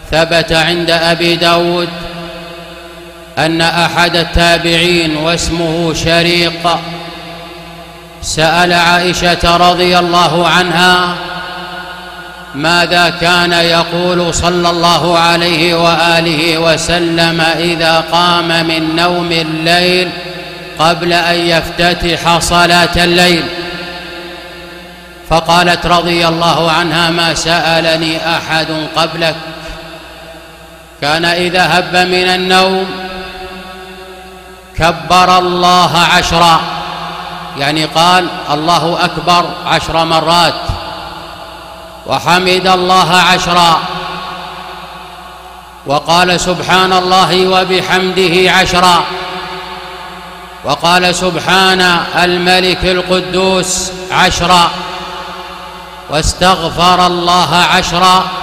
ثبت عند أبي داود أن أحد التابعين واسمه شريق سأل عائشة رضي الله عنها ماذا كان يقول صلى الله عليه وآله وسلم إذا قام من نوم الليل قبل أن يفتتح صلاة الليل، فقالت رضي الله عنها ما سألني أحد قبلك، كان إذا هب من النوم كبر الله 10، يعني قال الله أكبر 10 مرات، وحمد الله 10، وقال سبحان الله وبحمده 10، وقال سبحان الملك القدوس 10، واستغفر الله 10،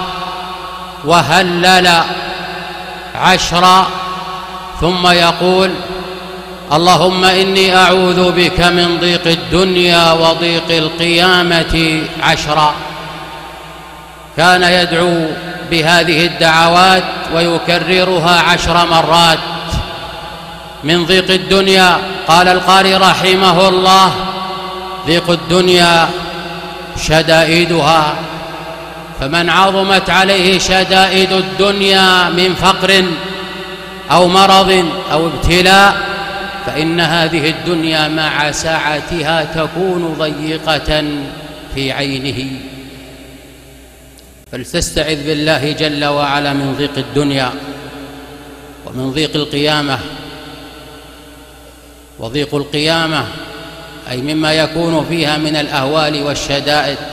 وهلل 10، ثم يقول اللهم إني أعوذ بك من ضيق الدنيا وضيق القيامة 10. كان يدعو بهذه الدعوات ويكررها 10 مرات. من ضيق الدنيا قال القاري رحمه الله ضيق الدنيا شدائدها، فمن عظمت عليه شدائد الدنيا من فقر أو مرض أو ابتلاء فإن هذه الدنيا مع سعتها تكون ضيقة في عينه. فلتستعذ بالله جل وعلا من ضيق الدنيا ومن ضيق القيامة. وضيق القيامة أي مما يكون فيها من الأهوال والشدائد